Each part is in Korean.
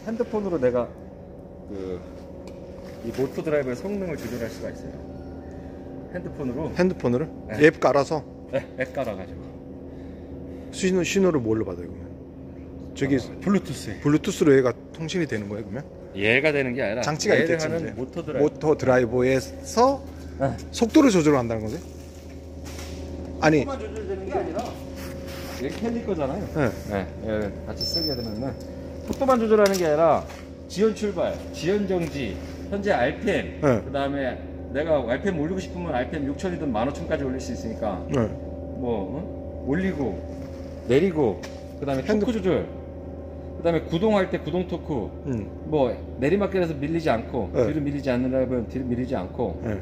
핸드폰으로 내가 이 모터 드라이버의 성능을 조절할 수가 있어요. 핸드폰으로? 네. 앱 깔아서? 네, 앱 깔아가지고. 신호를 뭘로 받아요 그러면? 저기 블루투스로 얘가 통신이 되는 거예요 그러면? 얘가 되는 게 아니라 장치가 있겠지. 하는 모터 드라이버에서 네. 속도를 조절한다는 거지? 아니 속도만 조절되는 게 아니라 이게 캘리 거잖아요. 네. 네. 같이 쓰게 되면은 속도만 조절하는 게 아니라 지연 출발, 지연 정지, 현재 RPM, 네. 그 다음에 내가 RPM 올리고 싶으면 RPM 6000이든 15000까지 올릴 수 있으니까 네. 올리고 내리고, 그 다음에 토크 조절, 그 다음에 구동할 때 구동 토크, 내리막길에서 밀리지 않고, 네. 뒤로 밀리지 않으려면 뒤로 밀리지 않고, 네.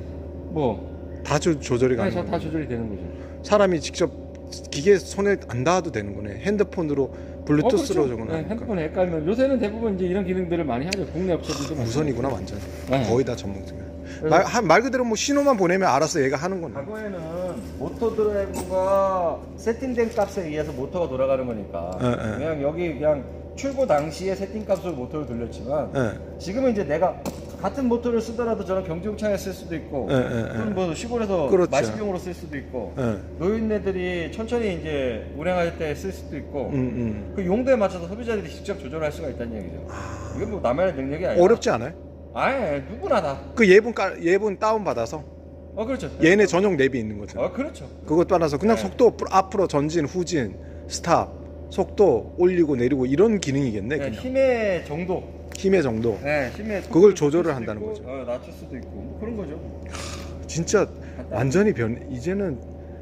다 조절이 가능해요. 다 조절이 되는 거죠. 사람이 직접 기계 손에 안 닿아도 되는 거네. 핸드폰으로 블루투스로 그렇죠. 네, 핸드폰에 깔면 요새는 대부분 이제 이런 기능들을 많이 하죠. 국내 업체들도 무선이구나 완전. 네. 거의 다 전문적이야. 말 그대로 신호만 보내면 알아서 얘가 하는 거네. 과거에는 모터 드라이브가 세팅된 값에 의해서 모터가 돌아가는 거니까 그냥 여기 그냥 출고 당시에 세팅 값으로 모터를 돌렸지만 지금은 이제 내가 같은 모터를 쓰더라도 저런 경주용창에 쓸 수도 있고 또는 시골에서 그렇죠. 마시용으로 쓸 수도 있고 노인네들이 천천히 이제 운행할 때 쓸 수도 있고 그 용도에 맞춰서 소비자들이 직접 조절할 수가 있다는 얘기죠. 이건 남의 능력이 아니라 어렵지 않아요? 아예 누구나 다. 그 예분 다운 받아서. 그렇죠. 얘네 전용 랩이 있는 거죠. 그렇죠. 그것 따라서 그냥 속도 앞으로 전진, 후진, 스탑, 속도 올리고 내리고 이런 기능이겠네. 그냥. 힘의 정도. 네, 그걸 조절을 한다는 거죠. 낮출 수도 있고 뭐 그런 거죠. 진짜 완전히 이제는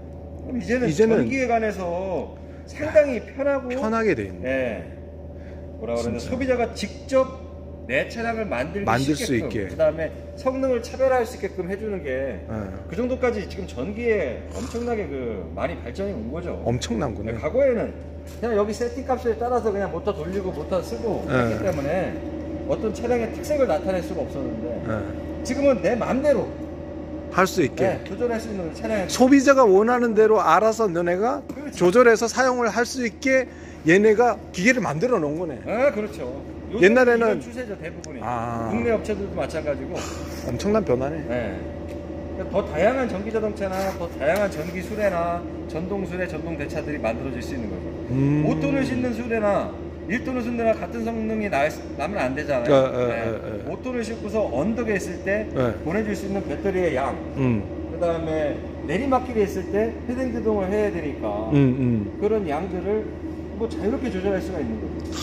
전기에 관해서 상당히 편하게 돼 있네. 네. 뭐라 그러냐, 소비자가 직접 내 차량을 만들 수 있게, 그 다음에 성능을 차별화할 수 있게끔 해주는 게 그 정도까지 지금 전기에 엄청나게 많이 발전이 온 거죠. 엄청난 거네. 과거에는 그냥 여기 세팅 값에 따라서 그냥 모터 돌리고 모터 쓰고 했기 때문에 어떤 차량의 특색을 나타낼 수가 없었는데 지금은 내 마음대로 할 수 있게 조절할 수 있는 차량, 소비자가 원하는 대로 알아서 너네가 그렇죠. 조절해서 사용을 할 수 있게 얘네가 기계를 만들어 놓은 거네. 그렇죠. 옛날에는 추세죠 대부분이. 국내 업체들도 마찬가지고. 엄청난 변화네. 네. 더 다양한 전기 자동차나 더 다양한 전기 수레나 전동 수레, 전동 대차들이 만들어질 수 있는 거죠. 5톤을 싣는 수레나 1톤을 싣느라 같은 성능이 나면 안 되잖아요. 5톤을 싣고서 언덕에 있을 때 보내줄 수 있는 배터리의 양, 그 다음에 내리막길에 있을 때 회전기동을 해야 되니까 그런 양들을 자유롭게 조절할 수가 있는 거죠.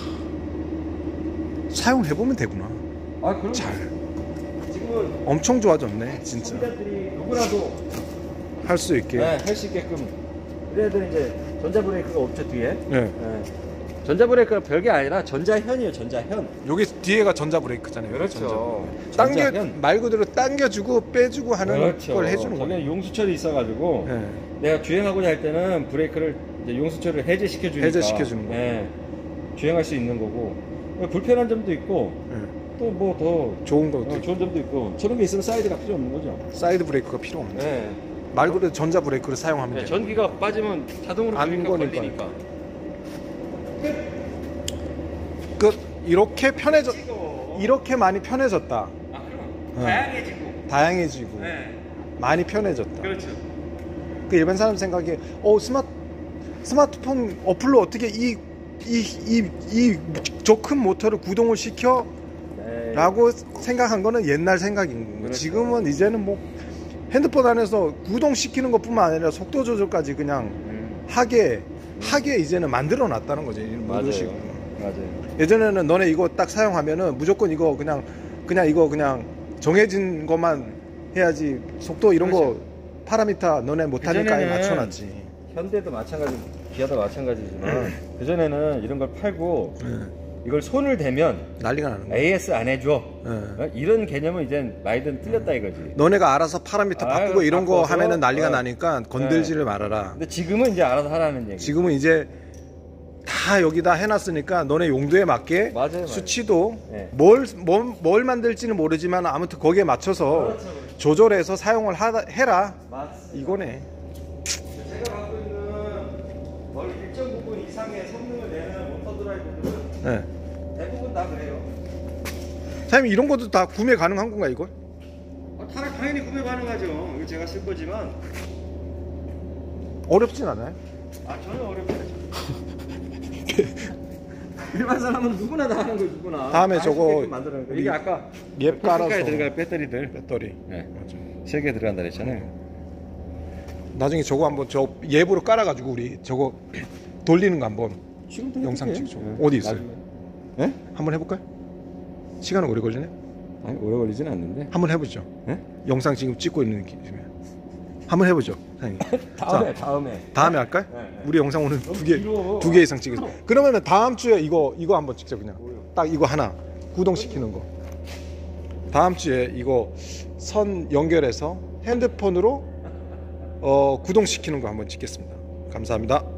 사용해보면 되구나. 그럼 잘. 지금은 엄청 좋아졌네, 진짜. 소비자들이 누구라도 할 수 있게. 할 수 있게끔. 그래야 이제 전자브레이크가 없죠, 뒤에. 전자브레이크가 별게 아니라 전자현이에요, 전자현. 여기 뒤에가 전자브레이크잖아요. 그렇죠. 말 그대로 당겨주고 빼주고 하는 걸 해주는 거예요. 거기에 용수철이 있어가지고 내가 주행하고자 할 때는 브레이크를 이제 용수철을 해제시켜주는 거예요. 주행할 수 있는 거고. 불편한 점도 있고 또 더 좋은 점도 있고, 저런 게 있으면 사이드가 필요 없는 거죠. 사이드 브레이크가 필요 없네. 말 그대로 전자 브레이크를 사용하면 돼요. 전기가 빠지면 자동으로 브레이크가 걸리니까. 이렇게 많이 편해졌다. 그럼 다양해지고 많이 편해졌다. 그렇죠. 그 일반 사람 생각에 스마트폰 어플로 어떻게 저 큰 모터를 구동을 시켜? 라고 생각한 거는 옛날 생각인 거고, 그렇죠. 지금은 이제는 핸드폰 안에서 구동시키는 것 뿐만 아니라 속도 조절까지 그냥 하게 이제는 만들어 놨다는 거지. 맞아요. 예전에는 너네 이거 딱 사용하면은 무조건 이거 그냥 정해진 것만 해야지, 속도 이런 거 파라미터 너네 못하니까 맞춰놨지. 현대도 마찬가지고 기아도 마찬가지지만 그전에는 이런 걸 팔고 이걸 손을 대면 난리가 나는 거야. AS 안 해줘. 이런 개념은 이제 많이들 틀렸다 이거지. 너네가 알아서 파라미터 바꾸고 이런 거 하면은 난리가 나니까 건들지를 말아라. 근데 지금은 이제 알아서 하라는 얘기. 지금은 이제 다 여기다 해놨으니까 너네 용도에 맞게 수치도 뭘 만들지는 모르지만 아무튼 거기에 맞춰서 조절해서 사용을 해라. 맞습니다. 이거네. 제가 갖고 있는 일정 부분 이상의 성능을 내는 모터 드라이버들은 대부분 대부분 다 그래요. 사장님 이런 것도 다 구매 가능한 건가 이거? 당연히 구매 가능하죠. 이거 제가 쓸 거지만. 어렵진 않아요? 전혀 어렵지 않죠. 일반 사람은 누구나 다 하는 거예요, 누구나. 다음에 저거 만드는 거. 이게 아까 예 깔아서 들어갈 배터리들. 배터리. 네. 맞아. 3개 들어간다 그랬잖아요. 나중에 저거 한번 저 예부로 깔아가지고 우리 저거 돌리는 거 한번 지금도 영상 해볼게요. 찍죠. 네. 어디 있어요? 네? 한번 해볼까요? 시간은 오래 걸리네? 아니, 오래 걸리진 않는데. 한번 해보죠. 네? 영상 영상 지금 찍고 있는 기준에 한번 해보죠, 사장님. 다음에 할까요? 네, 네. 우리 영상 오늘 너무 두 개 길어. 이상 찍으죠. 그러면은 다음 주에 이거 한번 찍죠 그냥. 딱 이거 하나 구동시키는 거. 다음 주에 이거 선 연결해서 핸드폰으로 구동시키는 거 한번 찍겠습니다. 감사합니다.